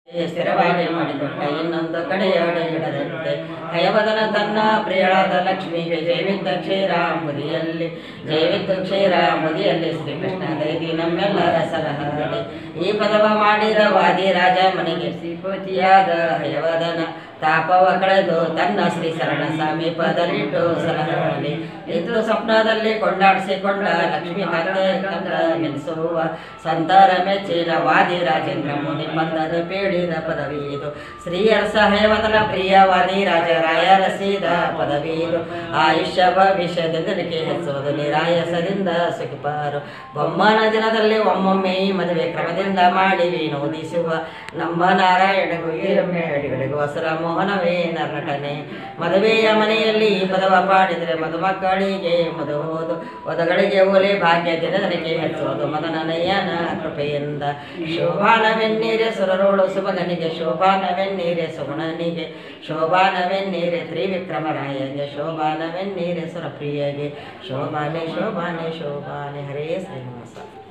ಸ್ಥಿರವಾಗಿ ಮಾಡಿಕೊಂಡ ಇನ್ನೊಂದು ಕಡೆಯೊಡೆ ಇಡದಂತೆ ಹಯವದನ ತನ್ನ ಪ್ರಿಯಳಾದ ಲಕ್ಷ್ಮಿಗೆ ಜೈವಿದ್ದ ಕ್ಷೀರಾಂಬುದಿಯಲ್ಲಿ ಶ್ರೀಕೃಷ್ಣ ದೈದಿ ನಮ್ಮೆಲ್ಲರ ಸಲಹೆ ಈ ಪದವ ಮಾಡಿದ ವಾದಿರಾಜ ಮನೆಗೆ ಶ್ರೀಪತಿಯಾದ ಹಯವದನ ತಾಪವ ಕಳೆದು ತನ್ನ ಶ್ರೀ ಶರಣ ಸಮೀಪದಲ್ಲಿಟ್ಟು ಸಲಹಲಿ ಇದ್ದು ಸ್ವಪ್ನದಲ್ಲಿ ಕೊಂಡಾಡಿಸಿಕೊಂಡ ಲಕ್ಷ್ಮೀ ಕಂದ ನೆನೆಸುವ ಸಂತರ ಮೆಚ್ಚಿನ ವಾದಿ ರಾಜೇಂದ್ರ ಮುನಿ ಪಂದದ ಪೀಡಿದ ಪದವಿ ಇದು ಶ್ರೀಯರಸ ಹಯವದನ ಪ್ರಿಯ ವಾದಿ ರಾಜರಾಯರ ಸೀದ ಪದವಿ ಇದು ಆಯುಷ್ಯ ಭವಿಷ್ಯದಿಂದಲಿಕೆ ಹೆಚ್ಚುವುದು ನಿರಾಯಸದಿಂದ ಸುಖಿಪಾರು ಬೊಮ್ಮನ ದಿನದಲ್ಲಿ ಒಮ್ಮೊಮ್ಮೆ ಈ ಮದುವೆ ಕ್ರಮದಿಂದ ಮಾಡಿ ವಿನೋದಿಸುವ ನಮ್ಮ ನಾರಾಯಣಗೂ ಈರಮ್ಮೆಗಳಿಗೂ ಹಸರ ಮೋಹನವೇ ನಟನೆ ಮದುವೆಯ ಮನೆಯಲ್ಲಿ ಈ ಪದವ ಪಾಡಿದರೆ ಮದುಮಕ್ಕಳಿಗೆ ಮದುವುದು ವಧುಗಳಿಗೆ ಒಲೆ ಭಾಗ್ಯ ದಿನದನಿಗೆ ಹೆಚ್ಚುವುದು ಮದನನಯ್ಯನ ಕೃಪೆಯಿಂದ ಶೋಭಾನವೆನ್ನೀರೆ ಸುರರೋಳು ಸುಭಗನಿಗೆ ಶೋಭಾನವೆನ್ನೀರೆ ಸುಗುಣನಿಗೆ ಶೋಭಾನವೆನ್ನೀರೆ ತ್ರಿವಿಕ್ರಮರಾಯಗೆ ಶೋಭಾನವೆನ್ನೀರೆ ಸುರಪ್ರಿಯಗೆ ಶೋಭಾನೆ ಶೋಭಾನೆ ಶೋಭಾನೆ ಹರೇ ಶ್ರೀನಿವಾಸ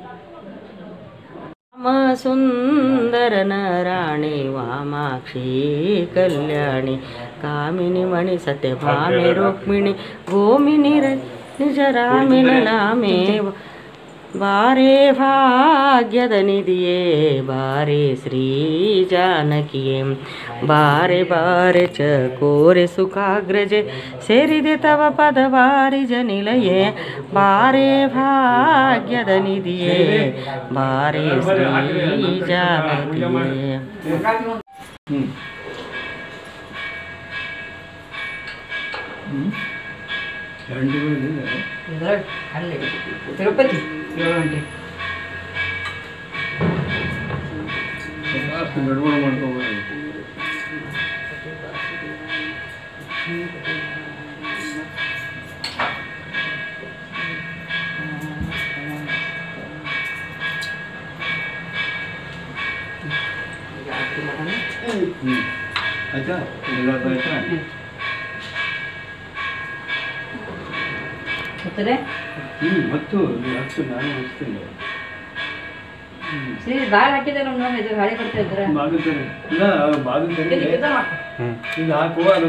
ಸುಂದರನ ರಾಣಿ ವಾಮಾಕ್ಷಿ ಕಲ್ಯಾಣಿ ಕಾಮಿನಿ ಮಣಿ ಸತ್ಯಭಾಮಿ ರುಕ್ಮಿಣಿ ಗೋಮಿನಿ ನಿಜ ರಾಮಿನ ನಾಮೇ ಬಾರೇ ಭಾಗ್ಯದ ನಿಧಿಯೇ ಬಾರೆ ಶ್ರೀ ಜಾನಕಿಯೇ ಬಾರೆ ಬಾರೆ ಚಕೋರೆ ಸುಖಾಗ್ರಜೆ ಸೇರಿದೆ ತವ ಪದ ಬಾರಿ ಜನಿಲಯೇ ಬಾರೆ ಭಾಗ್ಯದ ನಿಧಿಯೇ ಬಾರೆ ಶ್ರೀ ಜಾನಕಿಯೇ ತಿರುಪತಿ 7 ಗಂಟೆ ಗಡ್ಬಡ ಮಾಡ್ಕೋಬೋದು ಆಯ್ತಾ ಎಲ್ಲಾದ್ರೂ ಆಯ್ತಾ ಹತ್ತು ನಾನು ಹಚ್ತೀನಿ ಸರಿ ಬಾಳ ಹಾಕಿದ್ರೆ ನೋಡಿ ಇದು ಗಾಳಿ ಬರ್ತಾ ಇದ್ರೆ ಬಾಗುತ್ತಾರೆ ಇಲ್ಲ ಬಾಗುತ್ತಾರೆ ಇದು ಹಾಕುವ ಅದು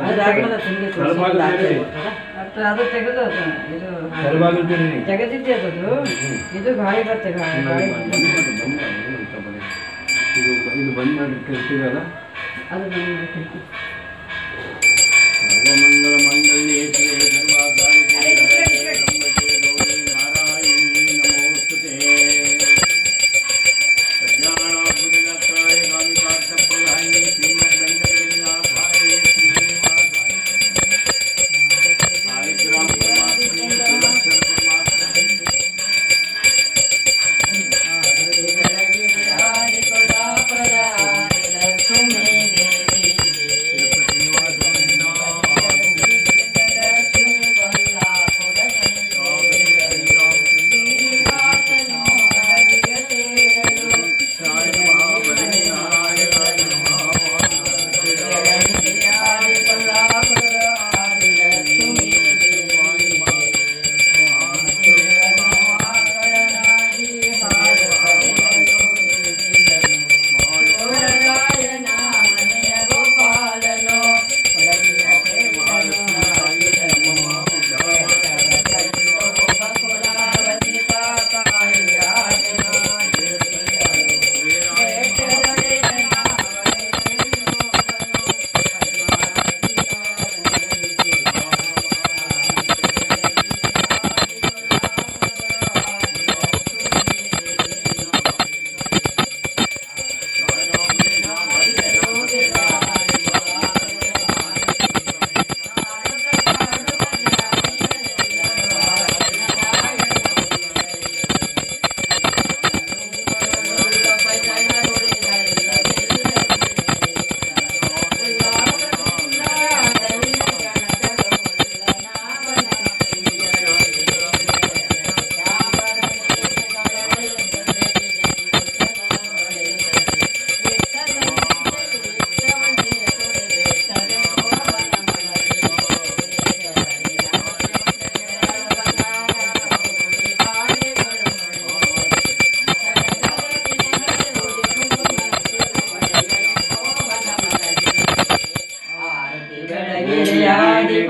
ಅದು ತೆಗೆದು ತೆಗೆದಿದ್ದೆ ಅದು ಇದು ಗಾಳಿ ಬರ್ತದೆ ಇದು ಬಂದ್ ಮಾಡಿ ಕಳಿಸಿದಲ್ಲ ಅದು ಸರ್ವಮಂಗಲ ಮಂಗಲ್ಯೇ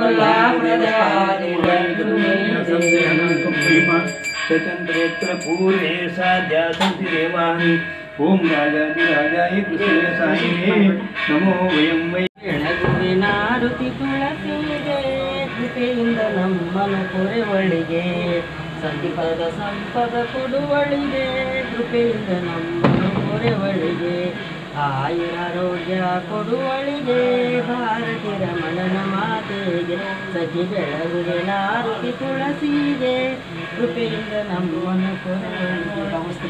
स्वतंत्रेत्र पूर्वे साध्या सन्ति देवानि ओम राजाधिराजाय कृष्णाय साईने नमो वयं वै ಬೆಳಗುವಿನಾರುತಿ ತುಳಸಿಗೆ ಕೃಪೆಯಿಂದ ನಮ್ಮನು ಕೊರೆವಳಿಗೆ ಸಂಪದ ಸಂಪದ ಕೊಡುವಳಿಗೆ ಕೃಪೆಯಿಂದ ನಮ್ಮನು ಕೊರೆವಳಿಗೆ ಆಯುರಾರೋಗ್ಯ ಕೊಡುವಳಿಗೆ ಭಾರತಿ ರಮಣನ ಮಾತೆಗೆ ಸಖಿ ಬೆಳಗುವಿನಾರುತಿ ತುಳಸಿಗೆ ಕೃಪೆಯಿಂದ ನಮ್ಮನು ಕೊರೆವಳಿಗೆ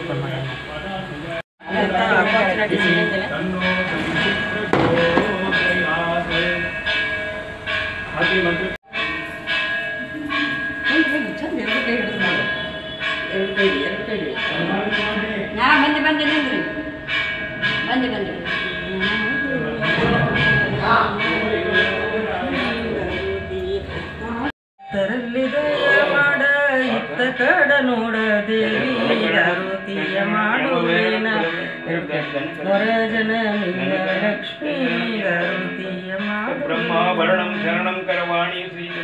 ಬಂದೆ ನಿಂದ್ರಿ ಬಂದೆ ತರಲ್ಲಿ ದಯ ಮಾಡ ಇತ್ತ ಕಡ ನೋಡ ದೇವಿ ಆರತಿಯ ಮಾಡುವೇನ ವರ ಜನನಿಯ ಲಕ್ಷ್ಮೀ ಆರತಿಯ ಬ್ರಹ್ಮಾಭರಣಂ ಶರಣಂ ಕರವಾಣಿ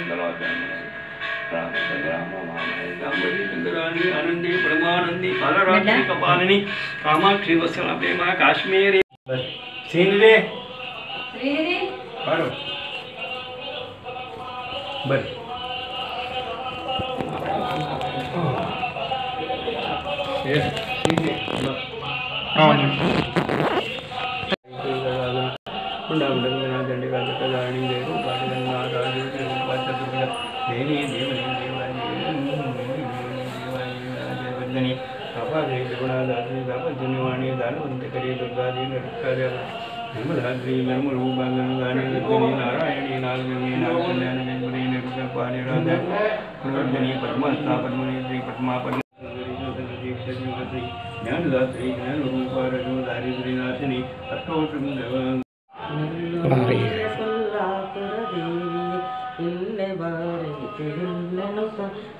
ಶ್ರೀಚಂದ್ರಾणी आनंदी परमानंदी कालरात्रि कपालिनी कामाक्षी वत्सला प्रेमा काश्मीरी सीनिरे ಶ್ರೀನಿಧಿ बारो बर यस सीनिरे हां पुंडामंडलना दंडिका दत्तदाणी देव पाटगंगा राजू रूपा चतुर्भुज देवी देवनी देवानी अपादे गुणादात्री दापजन्यवाणी दानवंते करी दुर्गादी नरकादेव निर्मलाद्री नर्मरूपांगणी गर्जनी नारायणी नागदेवी नागकल्याण मेघुरी निरुपपाणी राधा पुनर्जनी पद्महस्ता पद्मनेत्री पद्मा पद्म ज्ञानदात्री ज्ञानरूपा रजो दारिद्र्यनाशिनी अष्टोत्तम ಕೊಲ್ಲಾಪುರ ದೇವಿ ಇಲ್ಲೇ ಬಾರಿ ಗೆಜ್ಜೆಗಿಲ್ಲೆನುತ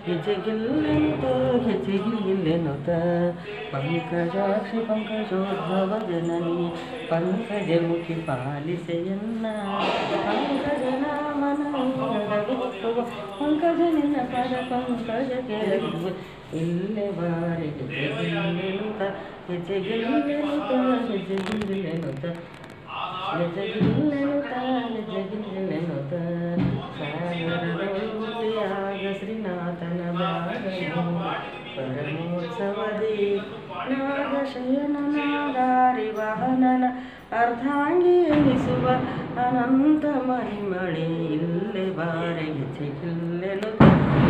ಗೆಜ್ಜೆಗಿಲ್ಲೆನುತ ಪಂಕಜಾಕ್ಷಿ ಪಂಕಜೋದ್ಭವ ಜನನಿ ಪಂಕಜಮುಖಿ ಪಾಲಿಸೆಯನ್ನ ಪಂಕಜನಾಮನ ಪಂಕಜನಿನ ಪದ ಪಂಕಜ ಕೆಳಗಿರುವ ಇಲ್ಲೇ ಬಾರಿ ಗೆಜ್ಜೆಗಿಲ್ಲೆನುತ ಗೆಜ್ಜೆಗಿಲ್ಲೆನುತ ಗೆಜ್ಜೆಗಿಲ್ಲೆನುತ ಜಗಿಲ್ಲೆನುತ ಸಾಗರದೊಳಗುಟ್ಟಿಯಾಗ ಶ್ರೀನಾಥನ ಬಾಗನು ಪರಮೋತ್ಸವದಿ ನಾಗಶಯನನಾದಾರಿ ವಾಹನನ ಅರ್ಧಾಂಗಿ ಎನಿಸುವ ಅನಂತ ಮಹಿಮಳೆ ಇಲ್ಲೇ ಬಾರಿಗೆ ಜಗಿಲ್ಲೆನುತ